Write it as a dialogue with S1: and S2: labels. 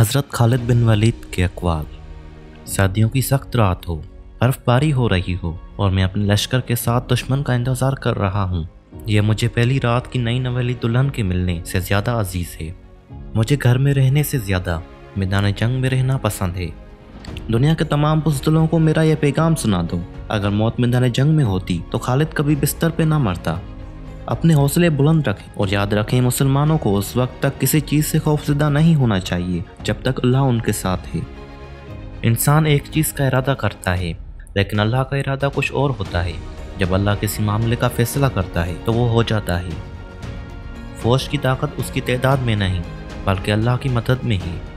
S1: हज़रत खालिद बिन वलीद के अक़वाल। सर्दियों की सख्त रात हो, बर्फ़बारी हो रही हो और मैं अपने लश्कर के साथ दुश्मन का इंतज़ार कर रहा हूँ। यह मुझे पहली रात की नई नवेली दुल्हन के मिलने से ज़्यादा अजीज़ है। मुझे घर में रहने से ज़्यादा मैदान जंग में रहना पसंद है। दुनिया के तमाम बुज़दिलों को मेरा यह पैगाम सुना दो, अगर मौत मैदान जंग में होती तो खालिद कभी बिस्तर पे ना मरता। अपने हौसले बुलंद रखें और याद रखें, मुसलमानों को उस वक्त तक किसी चीज़ से खौफज़दा नहीं होना चाहिए जब तक अल्लाह उनके साथ है। इंसान एक चीज़ का इरादा करता है, लेकिन अल्लाह का इरादा कुछ और होता है। जब अल्लाह किसी मामले का फैसला करता है तो वो हो जाता है। फौज की ताकत उसकी तादाद में नहीं, बल्कि अल्लाह की मदद में ही।